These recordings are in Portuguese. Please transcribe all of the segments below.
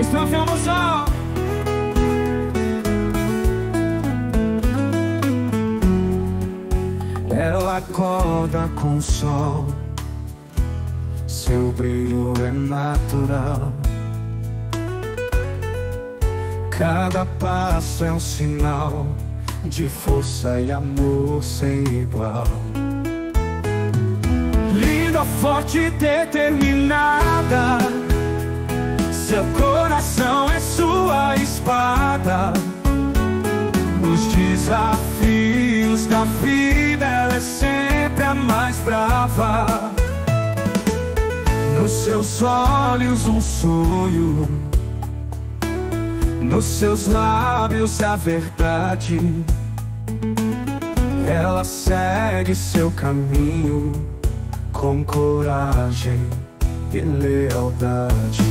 Estão famosos. Ela acorda com o sol, seu brilho é natural. Cada passo é um sinal de força e amor sem igual. Linda, forte e determinada, seu coração é sua espada. Nos desafios da vida ela é sempre a mais brava. Nos seus olhos um sonho, nos seus lábios a verdade. Ela segue seu caminho com coragem e lealdade.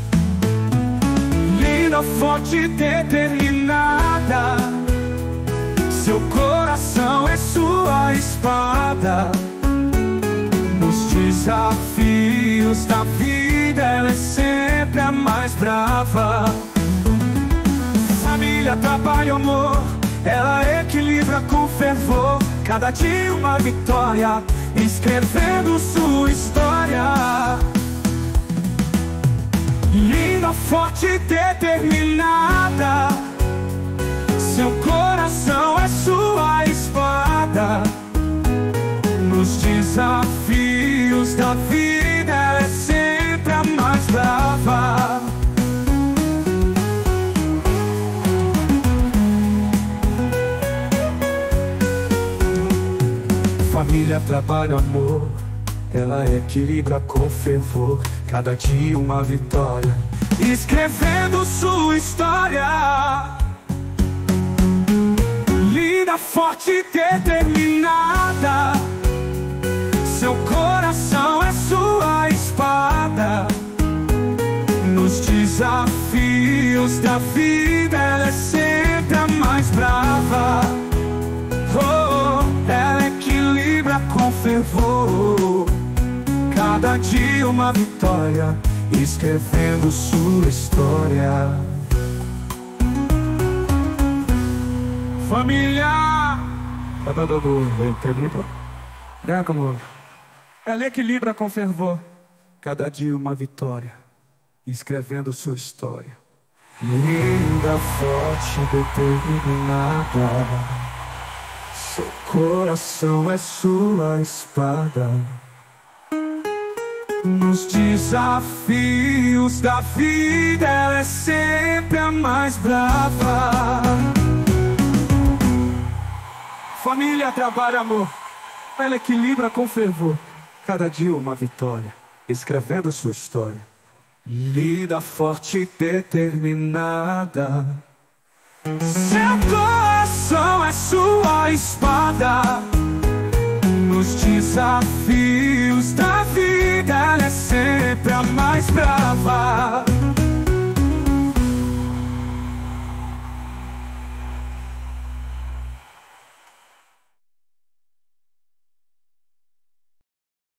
Linda, forte e determinada, seu coração é sua espada. Nos desafios da vida ela é sempre a mais brava. Família, trabalho, amor, ela equilibra com fervor. Cada dia uma vitória, escrevendo sua história. Linda, forte e determinada, seu coração é sua espada. Nos desafios da vida ela é sempre a mais brava. Família, trabalho, amor, ela equilibra com fervor. Cada dia uma vitória, escrevendo sua história. Linda, forte e determinada, seu coração é sua espada. Nos desafios da vida ela é sempre a mais brava. Ela equilibra com fervor. Cada dia uma vitória, escrevendo sua história. Família, ela equilibra com fervor. Cada dia uma vitória, escrevendo sua história. Linda, forte, determinada, seu coração é sua espada. Nos desafios da vida ela é sempre a mais brava. Família, trabalho, amor, ela equilibra com fervor. Cada dia uma vitória, escrevendo sua história. Linda, forte e determinada, seu coração é sua espada. Nos desafios da vida ela é sempre a mais brava.